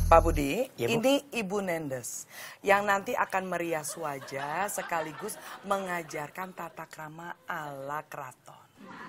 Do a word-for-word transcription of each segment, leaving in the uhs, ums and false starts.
Pak Budi, ya, Bu? ini Ibu Nendes yang nanti akan merias wajah sekaligus mengajarkan tata krama ala keraton.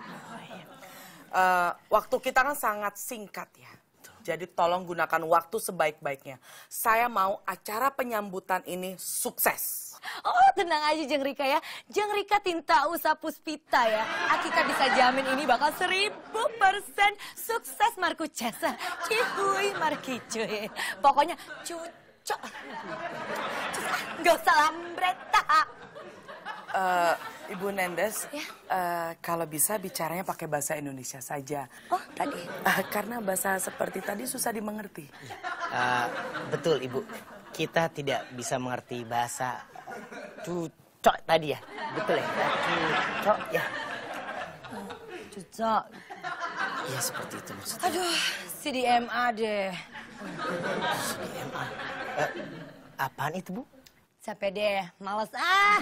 Uh, waktu kita kan sangat singkat ya, jadi tolong gunakan waktu sebaik-baiknya. Saya mau acara penyambutan ini sukses. Oh, tenang aja Jeng Rika ya. Jeng Rika tinta usah puspita ya. Akika bisa jamin ini bakal seribu persen sukses Marku Jasa. Cihuy Markicuy. Pokoknya cucok. Gak usah lambreta. Uh, Ibu Nendes, ya? uh, kalau bisa bicaranya pakai bahasa Indonesia saja. Oh, tadi? Uh, karena bahasa seperti tadi susah dimengerti. Uh, betul, Ibu. Kita tidak bisa mengerti bahasa cucok tadi ya. Betul ya? Cucok ya. Cucok. Iya, seperti itu maksudnya. Aduh, C D M A deh. C D M A? Uh, apaan itu, Bu? Capek deh, males ah.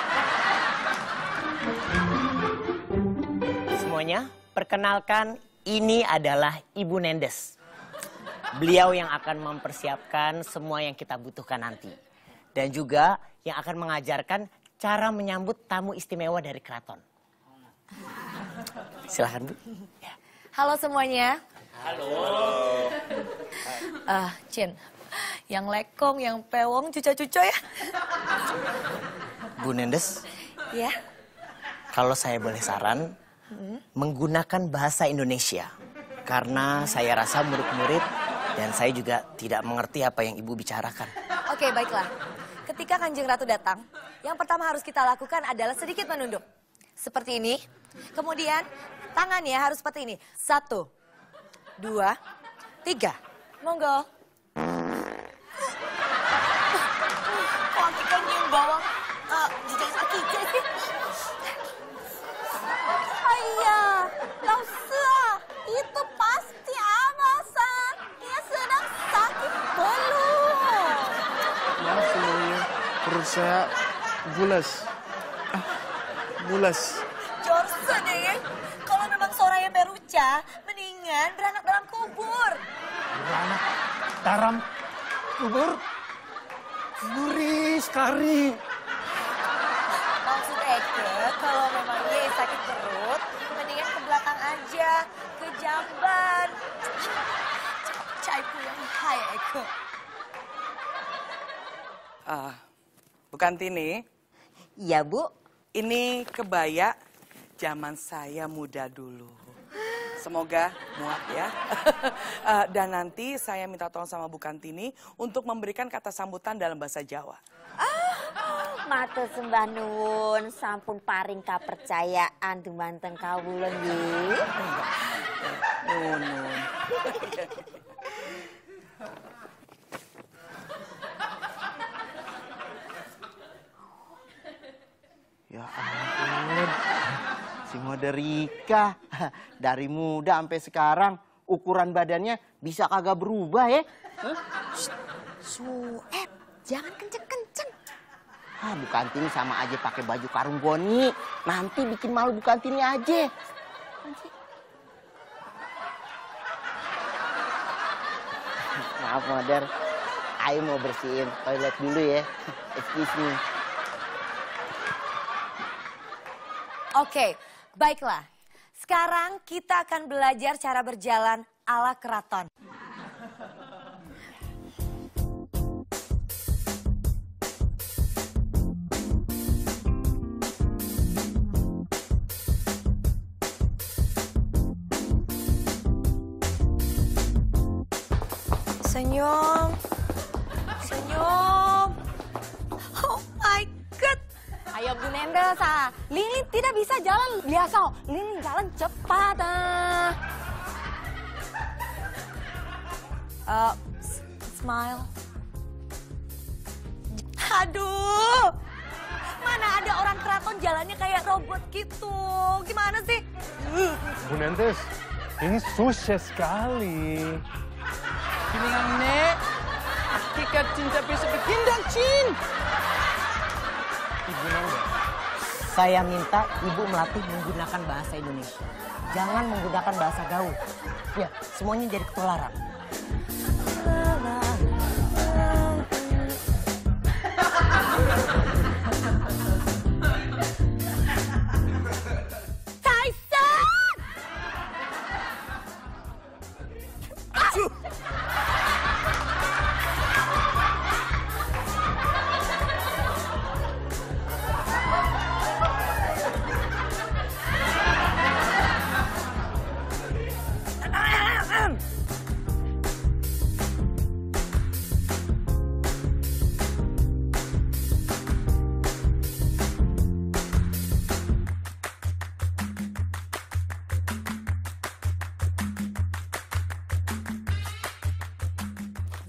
Semuanya, perkenalkan ini adalah Ibu Nendes. Beliau yang akan mempersiapkan semua yang kita butuhkan nanti. Dan juga yang akan mengajarkan cara menyambut tamu istimewa dari keraton. Silahkan, Bu. Ya. Halo semuanya. Halo. Ah, uh, Cin, yang lekong, yang pewong, cuco-cuco ya. Bu Nendes. Ya. Kalau saya boleh saran, hmm? menggunakan bahasa Indonesia. Karena saya rasa murid-murid dan saya juga tidak mengerti apa yang Ibu bicarakan. Oke, baiklah. Ketika Kanjeng Ratu datang, yang pertama harus kita lakukan adalah sedikit menunduk. Seperti ini. Kemudian tangannya harus seperti ini. Satu, dua, tiga. Monggo. Kok Akika nyium bawang uh, jejak Akika sih? Ayah, Lausa, itu pasti Amasan. Dia sedang sakit peluh. Ya semuanya, perut saya bulas. Ah, bulas. Jorse deh, kalau memang Soraya Peruca, mendingan beranak dalam kubur. Beranak dalam kubur? Gurih sekali. Maksud Eke, kalau memang dia sakit perut, mendingan ke belakang aja, ke jamban. Caipu yang hai Eke. Uh, bukan Tini. Iya, Bu. Ini kebaya zaman saya muda dulu. Semoga muat ya. uh, dan nanti saya minta tolong sama Bu Kantini untuk memberikan kata sambutan dalam bahasa Jawa. Ah, matur sembah nuwun, sampun paring kapercayaan dumateng kawula nggih. Nun, nun. Ya ampun, si Mode Rika dari muda sampai sekarang ukuran badannya bisa kagak berubah ya? Huh? Suep, jangan kenceng-kenceng. Ah, Bu Kantini sama aja pakai baju karung goni. Nanti bikin malu Bu Kantini aja. Maaf Moder, Ayo mau bersihin toilet dulu ya. Excuse me. Oke, baiklah. Sekarang kita akan belajar cara berjalan ala keraton. Senyum. Senyum. Oh my God. Ayo Bu Nendes, ah. Lilin tidak bisa jalan biasa. Lilin jalan cepat. Ah. Uh, smile. Aduh. Mana ada orang keraton jalannya kayak robot gitu. Gimana sih? Bu Nendes, ini susah sekali. Piningan nek, Akika cinta bisa bikin dan cin. Ibu Nendes. Saya minta Ibu melatih menggunakan bahasa Indonesia. Jangan menggunakan bahasa gaul. Ya, semuanya jadi ketularan. La, la, la.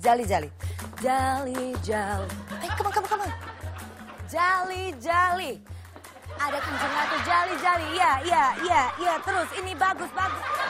Jali, jali. Jali, jali. Ayo, come on, come on, come on. Jali, jali. Ada kenceng tuh, jali, jali. Iya, iya, iya, iya. Terus, ini bagus, bagus.